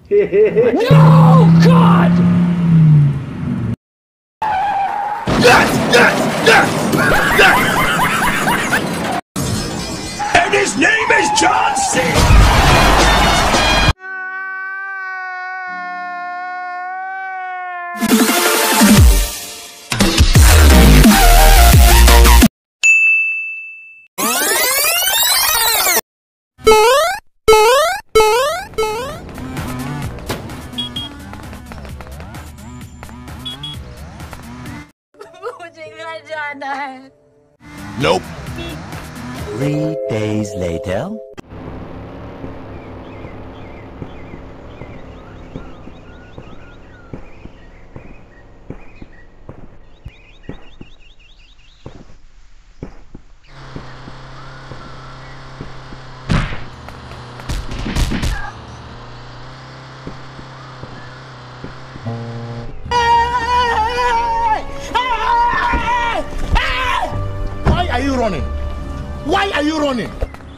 No! God! And his name is John C. मुझे घर जाना है। Nope. 3 days later. Why are you running? Why are you running?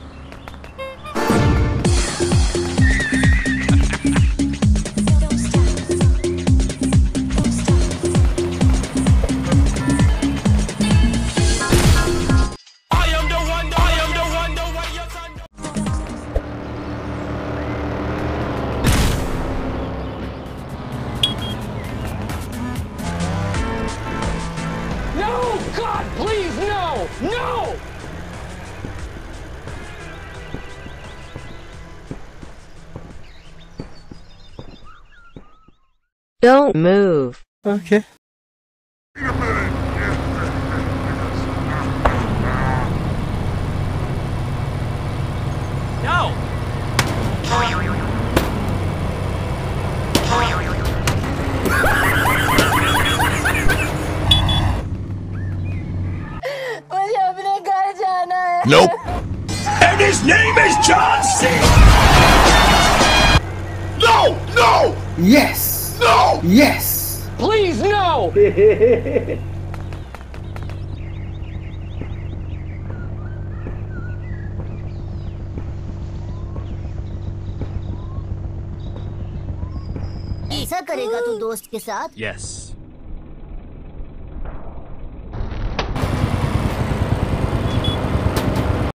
No! God, please, no! No! Don't move. Okay. No! मुझे अपने घर जाना है। Nope. And his name is John C. No! No! Yes. No! Yes. Please, no! ऐसा करेगा तू दोस्त के साथ? Yes.